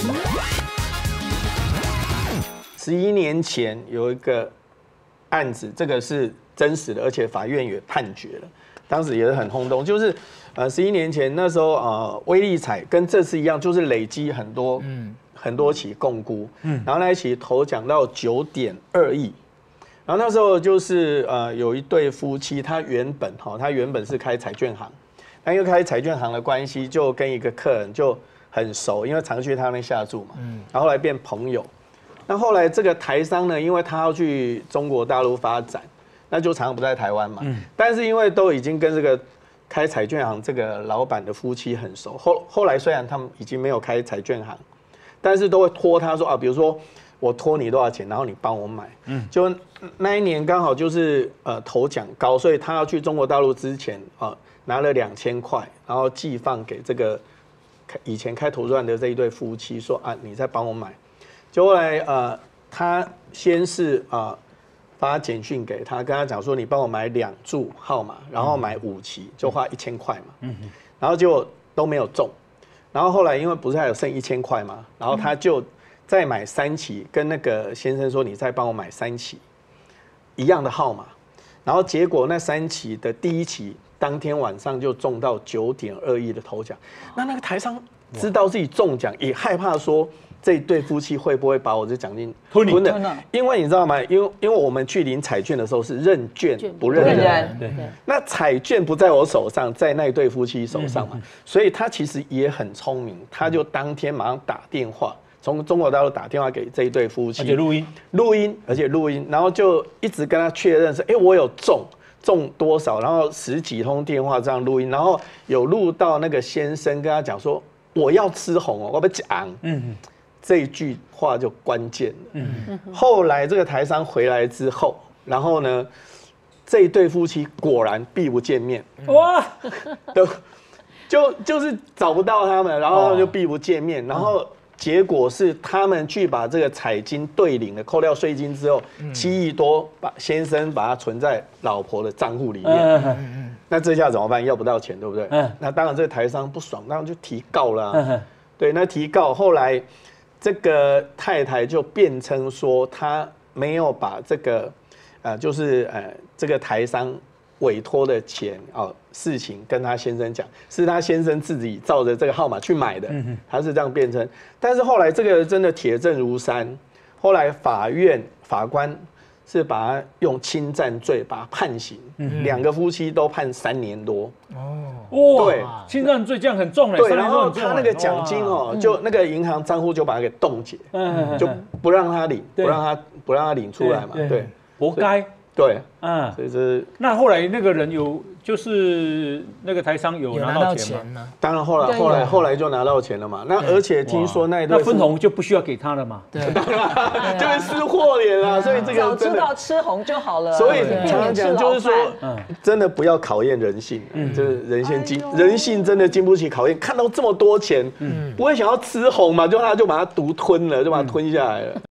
11年前有一个案子，这个是真实的，而且法院也判决了，当时也是很轰动。就是11年前那时候威力彩跟这次一样，就是累积很多起共估，然后那一起头奖到9.2亿。然后那时候就是有一对夫妻，他原本是开彩券行，但因为开彩券行的关系，就跟一个客人就很熟，因为常去他那边下注嘛，然后后来变朋友。那后来这个台商呢，因为他要去中国大陆发展，那就常常不在台湾嘛。但是因为都已经跟这个开彩券行这个老板的夫妻很熟，后来虽然他们已经没有开彩券行，但是都会托他说比如说我托你多少钱，然后你帮我买。就那一年刚好就是头奖高，所以他要去中国大陆之前拿了2000块，然后寄放给这个以前开图书馆的这一对夫妻说你再帮我买。就后来他先是发简讯给他，跟他讲说你帮我买2注号码，然后买5期，就花1000块嘛。然后结果都没有中，然后后来因为不是还有剩1000块嘛，然后他就再买3期，跟那个先生说你再帮我买3期一样的号码，然后结果那3期的第1期当天晚上就中到9.2亿的头奖。那个台商知道自己中奖，也害怕说这一对夫妻会不会把我这奖金吞了？因为你知道吗？因为我们去领彩券的时候是认券不认人，对。那彩券不在我手上，在那一对夫妻手上嘛，所以他其实也很聪明，他就当天马上打电话，从中国大陆打电话给这一对夫妻，而且录音，然后就一直跟他确认是，我有中多少，然后10几通电话这样录音，然后有录到那个先生跟他讲说我要吃红我不讲，这一句话就关键了。后来这个台商回来之后，然后呢，这一对夫妻果然避不见面，哇，就是找不到他们，然后就避不见面，然后结果是他们去把这个彩金兑领了，扣掉税金之后，7亿多，先生把它存在老婆的账户里面。那这下怎么办？要不到钱，对不对？那当然这个台商不爽，当然就提告了。对，那提告后来。这个太太就辩称说，她没有把这个，这个台商委托的钱事情跟她先生讲，是她先生自己照着这个号码去买的，她是这样辩称。但是后来这个真的铁证如山，后来法官是把他用侵占罪把他判刑，2个夫妻都判3年多。对， 侵占罪这样很重嘞。 对，然后他那个奖金就那个银行账户就把它给冻结，就不让他领，不让他领出来嘛。对， 活该。 对，所以这那后来那个人就是那个台商有拿到钱吗？ 当然后来就拿到钱了嘛。那而且听说那分红就不需要给他了嘛。 对，就是撕破脸了。所以这个早知道吃红就好了。 所以常常讲就是说，真的不要考验人性，就是人性真的经不起考验。看到这么多钱，不会想要吃红嘛？他就把它独吞了，就把它吞下来了。